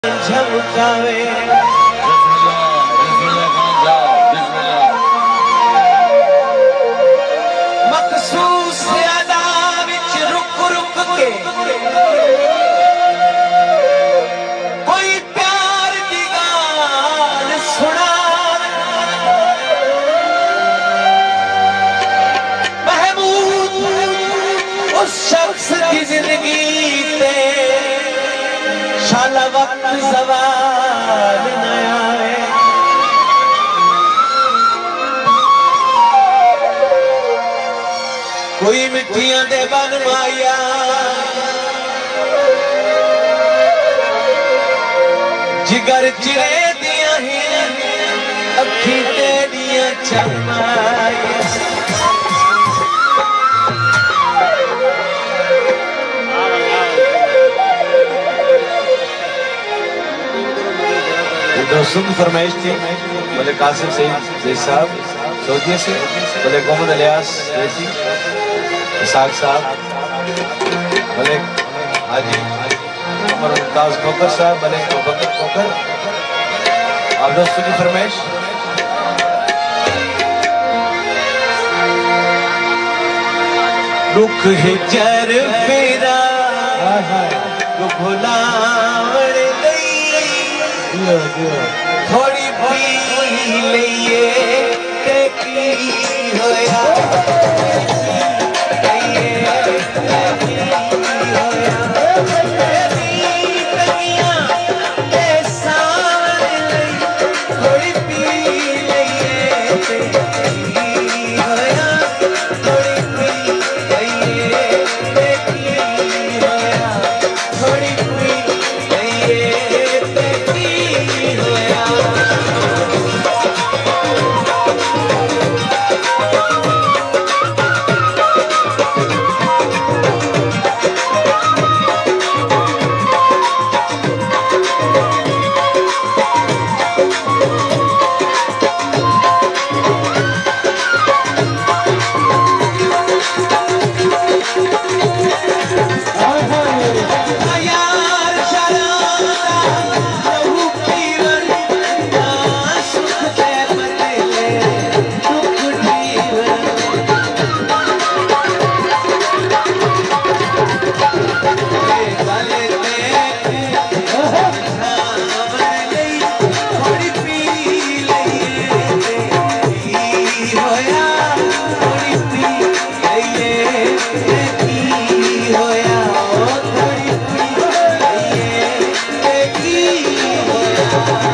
झमकावे मखसूस अदा विच रुक रुक के कोई प्यार दी गाल सुना महमूद उस शख्स की जिंदगी ते शाला वक्त सवाल न आए। कोई मिठियां दे बन माया जिगर चिरे दिया ही अखी तेरिया चमाया। दोस्तों की फरमाइश थी बोले कासिम सईद साहब सऊदीया से, बोले मोहम्मद इलियास जैसी इसाक साहब, बोले हाजी उमर मुमताज खोकर साहब, बोले बकर खोकर। आप दोस्तों की फरमाइश रुख हिजर फिरा भुलावण थोड़ी पी लईए ते की होया।